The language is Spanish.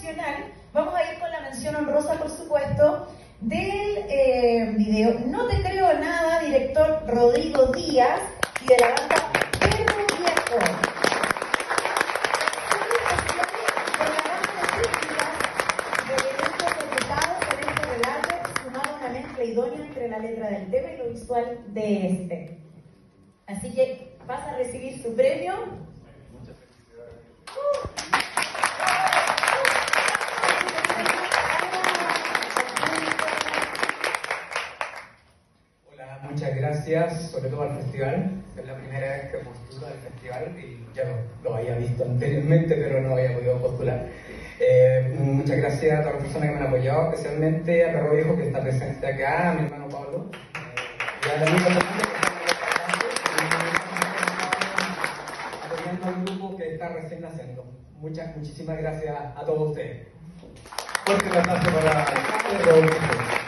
nacional, vamos a ir con la mención honrosa, por supuesto, del video No te creo nada, director Rodrigo Díaz, y de la banda Perro Viejo. Idónea entre la letra del tema y lo visual de este. Así que vas a recibir su premio. Muchas felicidades. Hola, muchas gracias, sobre todo al festival. Es la primera vez que postulo al festival y ya lo había visto anteriormente, pero no había podido postular. Muchas gracias a todas las personas que me han apoyado, especialmente a Perro Viejo que está presente acá, a mi hermano Pablo, y a la misma persona que está apoyando al grupo que está recién naciendo. Muchísimas gracias a todos ustedes. Fuerte abrazo para todos ustedes.